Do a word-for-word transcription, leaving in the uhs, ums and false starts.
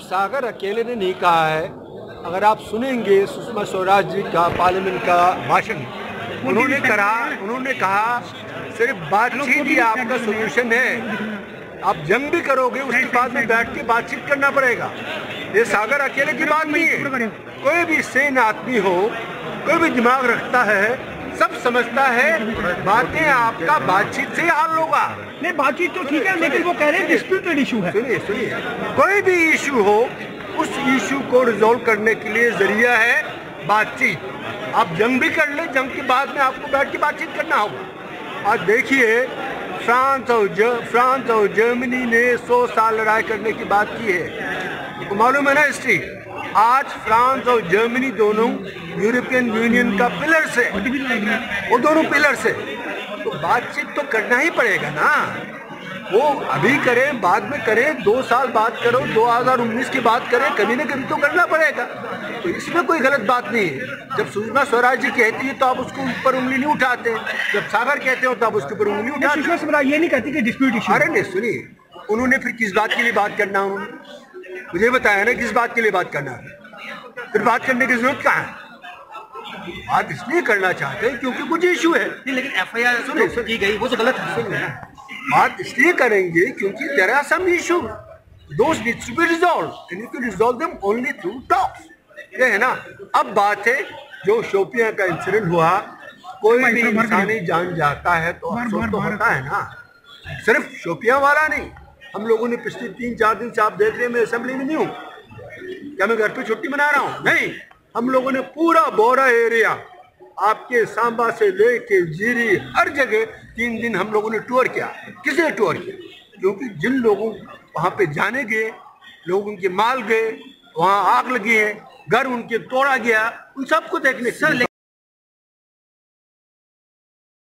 सागर अकेले ने नहीं कहा है। अगर आप सुनेंगे सुषमा स्वराज जी का पार्लियामेंट का भाषण, उन्होंने कहा उन्होंने कहा सिर्फ बातचीत ही आपका सोल्यूशन है। आप जंग भी करोगे उसके बाद में बैठ के बातचीत करना पड़ेगा। ये सागर अकेले की बात नहीं है। कोई भी सेन आदमी हो, कोई भी दिमाग रखता है, सब समझता है बातें आपका बातचीत से हल होगा। नहीं, बातचीत तो ठीक है, लेकिन वो कह रहे हैं डिस्प्यूटेड इशू है। सुनिए सुनिए कोई भी इशू हो, उस इशू को रिजोल्व करने के लिए जरिया है बातचीत। आप जंग भी कर ले, जंग के बाद में आपको बैठ के बातचीत करना होगा। आज देखिए फ्रांस और फ्रांस और जर्मनी ने सौ साल लड़ाई करने की बात की है। तो मालूम है ना हिस्ट्री। आज फ्रांस और जर्मनी दोनों यूरोपियन यूनियन का पिलर से, वो दोनों पिलर से, तो बातचीत तो करना ही पड़ेगा ना। वो अभी करें बाद में करें, दो साल बाद करो, दो हज़ार उन्नीस की बात करें, कभी ना कभी तो करना पड़ेगा। तो इसमें कोई गलत बात नहीं है। जब सुषमा स्वराज जी कहती है तो आप उसको ऊपर उंगली नहीं उठाते, जब सागर कहते हो तो आप उसके ऊपर उंगली उठाते। सुषमा स्वराज ये नहीं कहती कि डिस्प्यूट इशू। अरे नहीं सुनिए, उन्होंने फिर किस बात के लिए बात करना, उन्होंने मुझे बताया ना किस बात के लिए बात करना है। फिर बात करने की जरूरत कहाँ है? बात इसलिए करना चाहते हैं क्योंकि कुछ इशू है। नहीं, लेकिन एफ आई आर सुने की गई वो तो गलत है। सुनिए ना, बात इसलिए करेंगे क्योंकि there are some issue, those needs to be resolved and you can resolve them only through talks. ये है ना। अब बात है जो शोपियां का इंसिडेंट हुआ, कोई भी इंसानी जान जाता है तो अफसोस तो होता है ना। सिर्फ शोपियां वाला नहीं, हम लोगों ने पिछले तीन चार दिन से आप देख रहे हैं, मैं असेंबली में नहीं हूँ, क्या मैं घर पे छुट्टी मना रहा हूँ? नहीं, हम लोगों ने पूरा बोरा एरिया आपके सांबा से लेके जीरी हर जगह तीन दिन हम लोगों ने टूर किया। किसने टूर किया? क्योंकि जिन लोगों वहाँ पे जाने गए, लोगों के माल गए, वहाँ आग लगी है, घर उनके तोड़ा गया, उन सबको देखने। सर